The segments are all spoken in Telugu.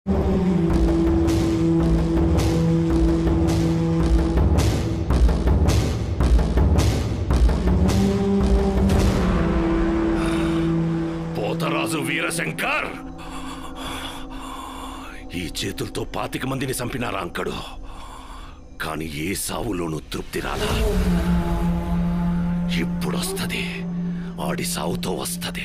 పోతరాజు వీరశంకర్, ఈ చేతులతో 25 మందిని చంపినారా అంకడు, కానీ ఏ సావులోనూ తృప్తి రాలా. ఇప్పుడొస్తది, ఆడి సావుతో వస్తది.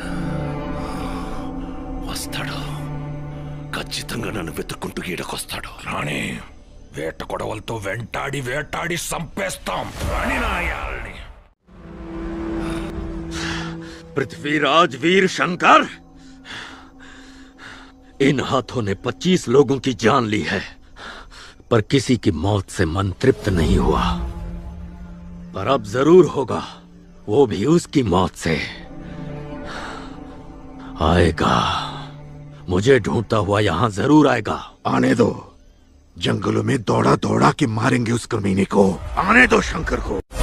వస్తాడు, ఖచ్చితంగా నన్ను వెతుక్కుంటూ ఈడకొస్తాడు. రాణి, వేట కొడవలతో వెంటాడి వేటాడి సంపేస్తాం. రాణి నాయాల్ని. पृथ्वीराज वीर शंकर, इन हाथों ने 25 लोगों की जान ली है, पर किसी की मौत से मन तृप्त नहीं हुआ। पर अब जरूर होगा, वो भी उसकी मौत से। आएगा, मुझे ढूंढता हुआ यहां जरूर आएगा। आने दो, जंगलों में दौड़ा दौड़ा के मारेंगे उस कमीने को। आने दो शंकर को।